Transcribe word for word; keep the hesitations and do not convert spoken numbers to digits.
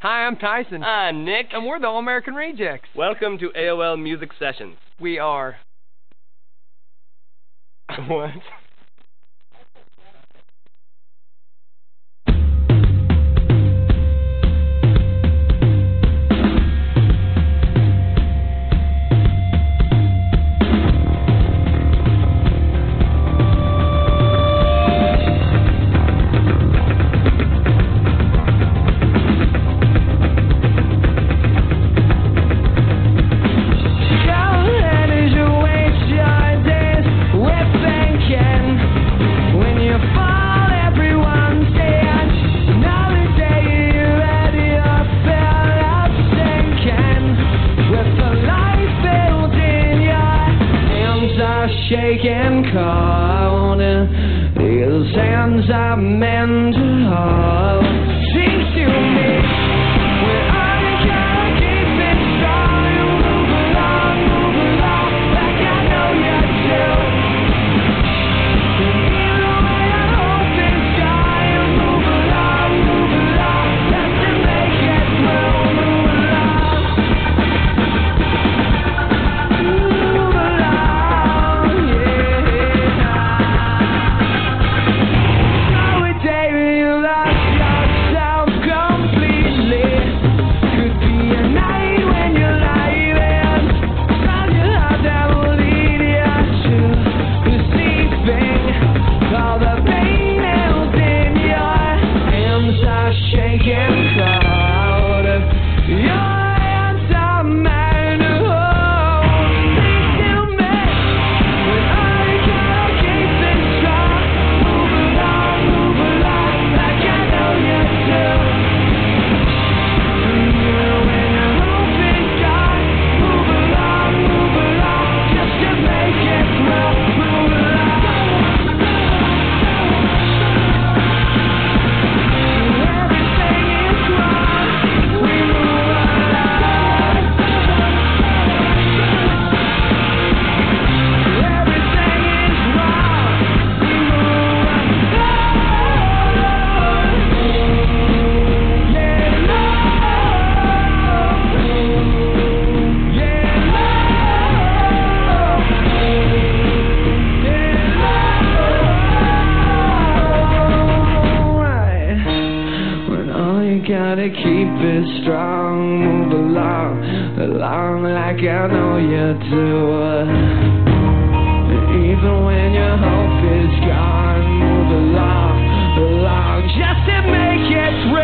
Hi, I'm Tyson. I'm Nick. And we're the All American Rejects. Welcome to A O L Music Sessions. We are. What? Shaking cold, his hands are meant to hold. Seems to me when I gotta keep it strong, you move along, move along, like I know you do. And even when I hope it's gone, you move along, move along, just to make it through, move along, move along. Gotta keep it strong, move along, along like I know you do. Even when your hope is gone, move along, along, just to make it through.